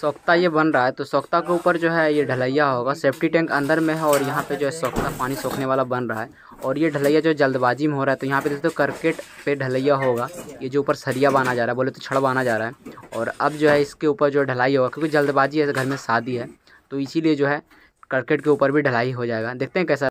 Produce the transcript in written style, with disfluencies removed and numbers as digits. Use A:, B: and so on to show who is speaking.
A: सोख्ता ये बन रहा है, तो सोख्ता के ऊपर जो है ये ढलैया होगा। सेफ्टी टैंक अंदर में है और यहाँ पे जो है सोख्ता पानी सोखने वाला बन रहा है। और ये ढलैया जो जल्दबाजी में हो रहा है, तो यहाँ पे देखते हो करकेट पे ढलैया होगा। ये जो ऊपर सरिया बांधा जा रहा है, बोले तो छड़ बांधा जा रहा है। और अब जो है इसके ऊपर जो ढलाई होगा, क्योंकि जल्दबाजी है, घर में शादी है, तो इसीलिए जो है करकेट के ऊपर भी ढलाई हो जाएगा। देखते हैं कैसा